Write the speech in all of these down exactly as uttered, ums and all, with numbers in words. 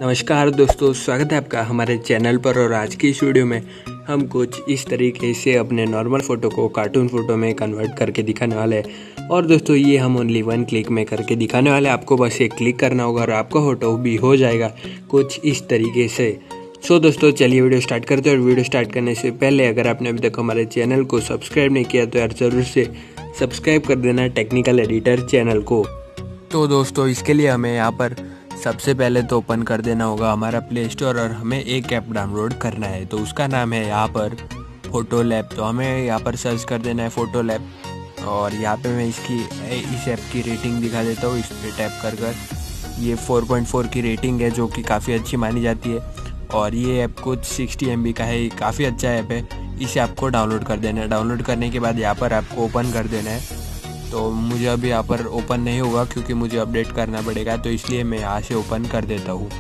नमस्कार दोस्तों, स्वागत है आपका हमारे चैनल पर। और आज की इस वीडियो में हम कुछ इस तरीके से अपने नॉर्मल फ़ोटो को कार्टून फ़ोटो में कन्वर्ट करके दिखाने वाले हैं। और दोस्तों ये हम ओनली वन क्लिक में करके दिखाने वाले हैं। आपको बस एक क्लिक करना होगा और आपका फ़ोटो भी हो जाएगा कुछ इस तरीके से। सो दोस्तों चलिए वीडियो स्टार्ट करते हैं। और वीडियो स्टार्ट करने से पहले अगर आपने अभी तक हमारे चैनल को सब्सक्राइब नहीं किया तो यार ज़रूर से सब्सक्राइब कर देना टेक्निकल एडिटर चैनल को। तो दोस्तों इसके लिए हमें यहाँ पर सबसे पहले तो ओपन कर देना होगा हमारा प्ले स्टोर और हमें एक ऐप डाउनलोड करना है। तो उसका नाम है यहाँ पर फ़ोटो लैब। तो हमें यहाँ पर सर्च कर देना है फ़ोटो लैब। और यहाँ पे मैं इसकी इस ऐप की रेटिंग दिखा देता हूँ। इस पर टैप कर कर ये फोर पॉइंट फोर की रेटिंग है जो कि काफ़ी अच्छी मानी जाती है। और ये ऐप कुछ सिक्सटी एम बी का है, काफ़ी अच्छा ऐप है। इसे आपको डाउनलोड कर देना है। डाउनलोड करने के बाद यहाँ पर आपको ओपन कर देना है। तो मुझे अभी यहाँ पर ओपन नहीं होगा क्योंकि मुझे अपडेट करना पड़ेगा, तो इसलिए मैं यहाँ से ओपन कर देता हूँ।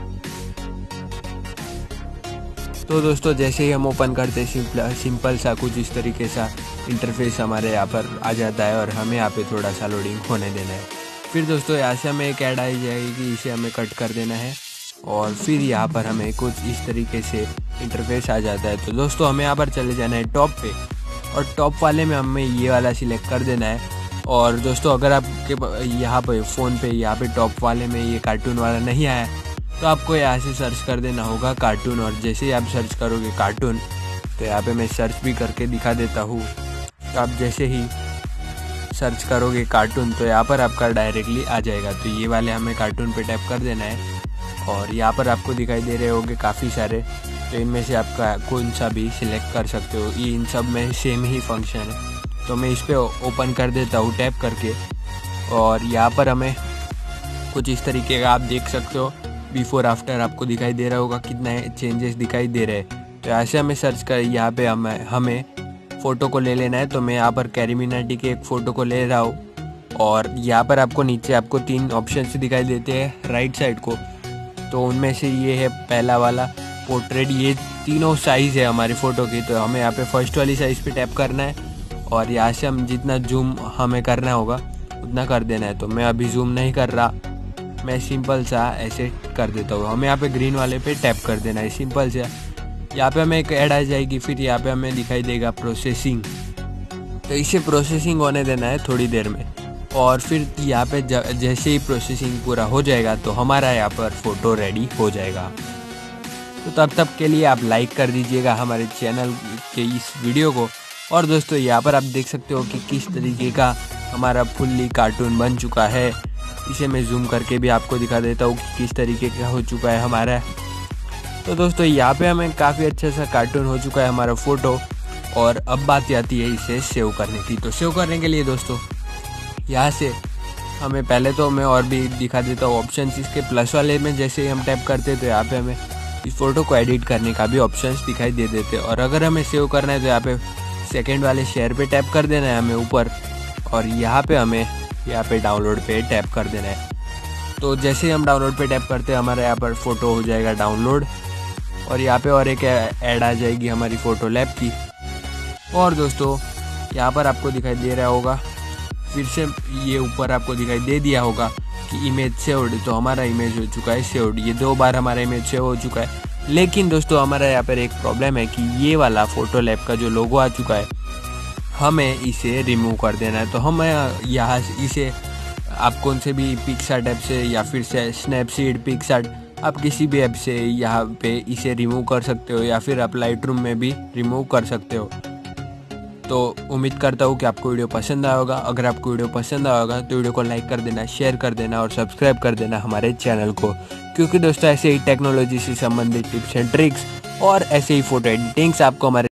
तो दोस्तों जैसे ही हम ओपन करते सिंपल सिंपल सा कुछ इस तरीके सा इंटरफेस हमारे यहाँ पर आ जाता है और हमें यहाँ पे थोड़ा सा लोडिंग होने देना है। फिर दोस्तों यहाँ से हमें एक ऐड आई जाएगी, इसे हमें कट कर देना है। और फिर यहाँ पर हमें कुछ इस तरीके से इंटरफेस आ जाता है। तो दोस्तों हमें यहाँ पर चले जाना है टॉप पे, और टॉप वाले में हमें ये वाला सिलेक्ट कर देना है। और दोस्तों अगर आपके यहाँ पे फ़ोन पे यहाँ पे टॉप वाले में ये कार्टून वाला नहीं आया तो आपको यहाँ से सर्च कर देना होगा कार्टून। और जैसे ही आप सर्च करोगे कार्टून तो यहाँ पे मैं सर्च भी करके दिखा देता हूँ। तो आप जैसे ही सर्च करोगे कार्टून तो यहाँ पर आपका डायरेक्टली आ जाएगा। तो ये वाले हमें कार्टून पे टैप कर देना है। और यहाँ पर आपको दिखाई दे रहे होंगे काफ़ी सारे, तो इनमें से आपका कौन सा भी सिलेक्ट कर सकते हो। ये इन सब में सेम ही फंक्शन है। तो मैं इस पर ओपन कर देता हूँ टैप करके। और यहाँ पर हमें कुछ इस तरीके का आप देख सकते हो, बिफोर आफ्टर आपको दिखाई दे रहा होगा कितना चेंजेस दिखाई दे रहे हैं। तो ऐसे हमें सर्च कर यहाँ पे हमें हमें फ़ोटो को ले लेना है। तो मैं यहाँ पर कैरी मिनाटी के एक फ़ोटो को ले रहा हूँ। और यहाँ पर आपको नीचे आपको तीन ऑप्शन दिखाई देते हैं राइट साइड को। तो उनमें से ये है पहला वाला पोर्ट्रेट। ये तीनों साइज़ है हमारी फ़ोटो की। तो हमें यहाँ पे फर्स्ट वाली साइज़ पे टैप करना है और यहाँ से हम जितना जूम हमें करना होगा उतना कर देना है। तो मैं अभी जूम नहीं कर रहा, मैं सिंपल सा ऐसे कर देता हूँ। हमें यहाँ पे ग्रीन वाले पे टैप कर देना है सिंपल सा। यहाँ पे हमें एक ऐड आ जाएगी, फिर यहाँ पे हमें दिखाई देगा प्रोसेसिंग। तो इसे प्रोसेसिंग होने देना है थोड़ी देर में। और फिर यहाँ पे जैसे ही प्रोसेसिंग पूरा हो जाएगा तो हमारा यहाँ पर फ़ोटो रेडी हो जाएगा। तो तब तक के लिए आप लाइक कर दीजिएगा हमारे चैनल के इस वीडियो को। और दोस्तों यहाँ पर आप देख सकते हो कि किस तरीके का हमारा फुल्ली कार्टून बन चुका है। इसे मैं जूम करके भी आपको दिखा देता हूँ कि किस तरीके का हो चुका है हमारा। तो दोस्तों यहाँ पे हमें काफ़ी अच्छा सा कार्टून हो चुका है हमारा फ़ोटो। और अब बात आती है इसे सेव करने की। तो सेव करने के लिए दोस्तों यहाँ से हमें पहले तो मैं और भी दिखा देता हूँ ऑप्शन। इसके प्लस वाले में जैसे ही हम टैप करते हैं तो यहाँ पे हमें इस फ़ोटो को एडिट करने का भी ऑप्शन दिखाई दे देते हैं। और अगर हमें सेव करना है तो यहाँ पे सेकेंड वाले शेयर पे टैप कर देना है हमें ऊपर। और यहाँ पे हमें यहाँ पे डाउनलोड पे टैप कर देना है। तो जैसे ही हम डाउनलोड पे टैप करते हैं हमारे यहाँ पर फ़ोटो हो जाएगा डाउनलोड। और यहाँ पे और एक ऐड आ जाएगी हमारी फ़ोटो लैब की। और दोस्तों यहाँ पर आपको दिखाई दे रहा होगा, फिर से ये ऊपर आपको दिखाई दे दिया होगा कि इमेज सेव्ड। तो हमारा इमेज हो चुका है सेव्ड। ये दो बार हमारा इमेज सेव हो चुका है। लेकिन दोस्तों हमारा यहाँ पर एक प्रॉब्लम है कि ये वाला फ़ोटो लैब का जो लोगो आ चुका है हमें इसे रिमूव कर देना है। तो हम यहाँ इसे आप कौन से भी पिक्सार्ट ऐप से या फिर से स्नैपसीड पिक्सार्ट आप किसी भी ऐप से यहाँ पे इसे रिमूव कर सकते हो, या फिर आप लाइटरूम में भी रिमूव कर सकते हो। तो उम्मीद करता हूँ कि आपको वीडियो पसंद आया होगा। अगर आपको वीडियो पसंद आया होगा तो वीडियो को लाइक कर देना, शेयर कर देना और सब्सक्राइब कर देना हमारे चैनल को। क्योंकि दोस्तों ऐसे ही टेक्नोलॉजी से संबंधित टिप्स एंड ट्रिक्स और ऐसे ही फ़ोटो एडिटिंग्स आपको हमारे